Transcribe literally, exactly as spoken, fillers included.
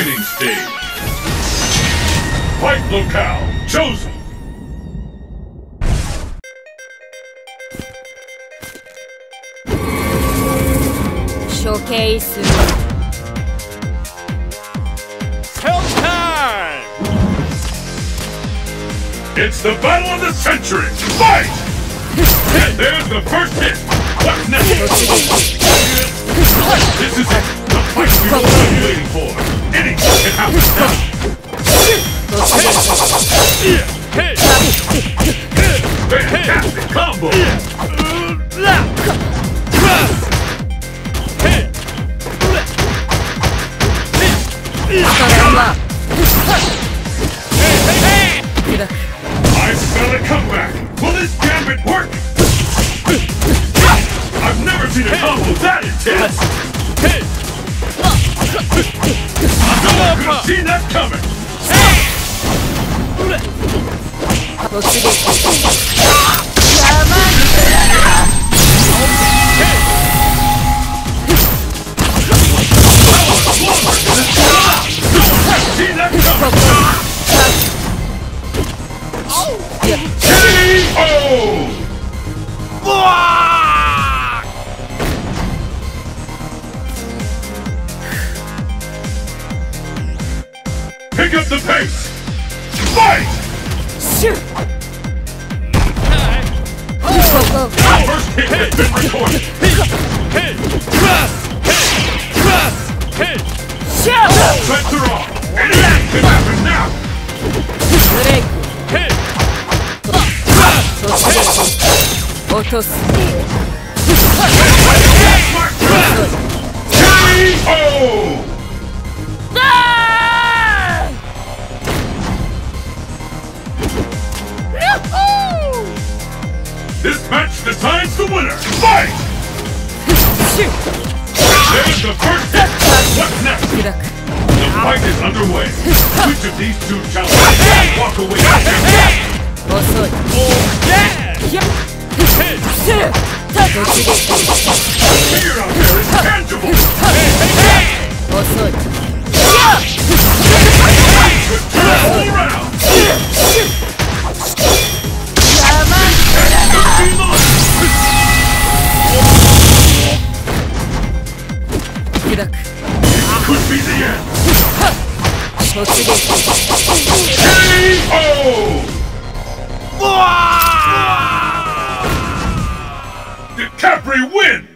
Training stage. Fight locale chosen. Showcase. Hell time! It's the battle of the century. Fight! And there's the first hit. What's next? This is it. The fight we've all been waiting for. Anything can happen now. Fantastic combo. I smell a comeback. Will this gambit work? I've never seen a combo that intense. I could have seen that coming. See that coming. K O! Pick up the pace! Fight! Shoot! First hit has been recorded! Sets are off! Anything can happen now! K O! This match decides the winner! Fight! There's the first hit! What's next? The fight is underway. Which of these two challengers walk away with champion? Oh, yeah! Fear out there is tangible! Could turn all around! Could be the end! K O! Did Capri win?